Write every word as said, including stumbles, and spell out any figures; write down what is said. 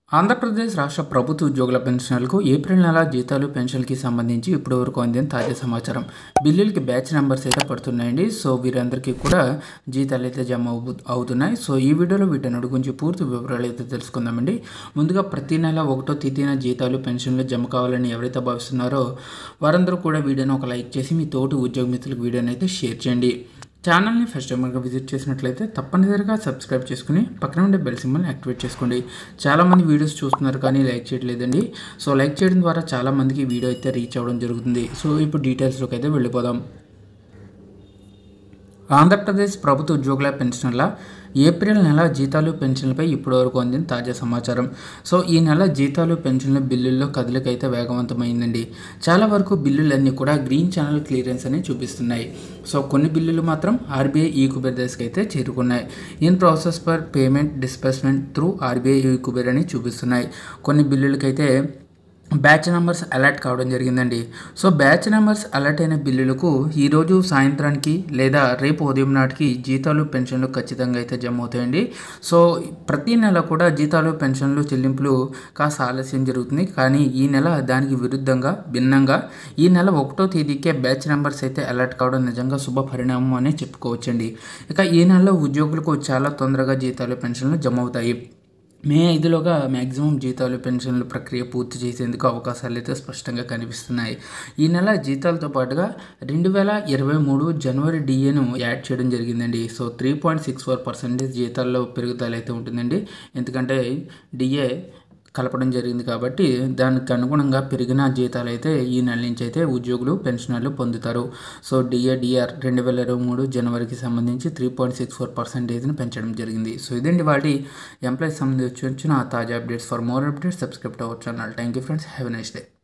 ఆంధ్రప్రదేశ్ రాష్ట్ర ప్రభుత్వ ఉద్యోగుల పెన్షనర్లకు ఏప్రిల్ నెల జీతాలు పెన్షన్కి సంబంధించి ఇప్పటివరకు అందిన తాజా సమాచారం. బిల్లులకి బ్యాచ్ నెంబర్స్ అయితే పడుతున్నాయండి. సో వీరందరికీ కూడా జీతాలు అయితే జమ అవు అవుతున్నాయి. సో ఈ వీడియోలో వీటన్నిటి గురించి పూర్తి వివరాలు అయితే తెలుసుకుందామండి. ముందుగా ప్రతి నెల ఒకటో తేదీన జీతాలు పెన్షన్లు జమ కావాలని ఎవరైతే భావిస్తున్నారో వారందరూ కూడా వీడియోని ఒక లైక్ చేసి మీ తోటి ఉద్యోగ మిత్రులకు వీడియోని అయితే షేర్ చేయండి. ఛానల్ని ఫస్ట్ టైం కనుక విజిట్ చేసినట్లయితే తప్పనిసరిగా సబ్స్క్రైబ్ చేసుకుని పక్కన ఉండే బెల్ సింబల్ని యాక్టివేట్ చేసుకోండి. చాలామంది వీడియోస్ చూస్తున్నారు కానీ లైక్ చేయట్లేదండి. సో లైక్ చేయడం ద్వారా చాలామందికి వీడియో అయితే రీచ్ అవ్వడం జరుగుతుంది. సో ఇప్పుడు డీటెయిల్స్లోకి అయితే వెళ్ళిపోదాం. ఆంధ్రప్రదేశ్ ప్రభుత్వ ఉద్యోగుల పెన్షనర్ల ఏప్రిల్ నెల జీతాలు పెన్షన్లపై ఇప్పటివరకు అందిన తాజా సమాచారం. సో ఈ నెల జీతాలు పెన్షన్ల బిల్లుల్లో కదలిక అయితే వేగవంతమైందండి. చాలా వరకు బిల్లులన్నీ కూడా గ్రీన్ ఛానల్ క్లియరెన్స్ అని చూపిస్తున్నాయి. సో కొన్ని బిల్లులు మాత్రం ఆర్బీఐ ఈ కుబేర్ దశకి అయితే చేరుకున్నాయి. In process for payment disbursement through RBI ఈ కుబేర్ అని చూపిస్తున్నాయి. కొన్ని బిల్లులకైతే బ్యాచ్ నెంబర్స్ అలర్ట్ కావడం జరిగిందండి. సో బ్యాచ్ నెంబర్స్ అలర్ట్ అయిన బిల్లులకు ఈరోజు సాయంత్రానికి లేదా రేపు ఉదయం నాటికి జీతాలు పెన్షన్లు ఖచ్చితంగా అయితే జమ అవుతాయండి. సో ప్రతి నెల కూడా జీతాలు పెన్షన్లు చెల్లింపులు కాస్త ఆలస్యం జరుగుతుంది. కానీ ఈ నెల దానికి విరుద్ధంగా భిన్నంగా ఈ నెల ఒకటో తేదీకే బ్యాచ్ నెంబర్స్ అయితే అలర్ట్ కావడం నిజంగా శుభ పరిణామం అనే చెప్పుకోవచ్చండి. ఇక ఈ నెలలో ఉద్యోగులకు చాలా తొందరగా జీతాలు పెన్షన్లు జమ అవుతాయి. మే ఐదులోగా మ్యాక్సిమం జీతాలు పెన్షన్లు ప్రక్రియ పూర్తి చేసేందుకు అవకాశాలు అయితే స్పష్టంగా కనిపిస్తున్నాయి. ఈ నెల జీతాలతో పాటుగా రెండు వేల ఇరవై మూడు జనవరి డిఏను యాడ్ చేయడం జరిగిందండి. So three point six four percentage జీతాల్లో పెరుగుదల అయితే ఉంటుందండి. ఎందుకంటే డిఏ కలపడం జరిగింది కాబట్టి దానికి అనుగుణంగా పెరిగిన జీతాలు అయితే ఈ నెల నుంచి అయితే ఉద్యోగులు పెన్షనర్లు పొందుతారు. సో డిఏ డిఆర్ రెండు వేల ఇరవై మూడు జనవరికి సంబంధించి త్రీ పాయింట్ సిక్స్ ఫోర్ పర్సెంటేజ్ని పెంచడం జరిగింది. సో ఇదండి వాటి ఎంప్లాయీస్ సంబంధించి వచ్చిన తాజా updates. For more updates subscribe to our channel. Thank you friends. Have a nice day.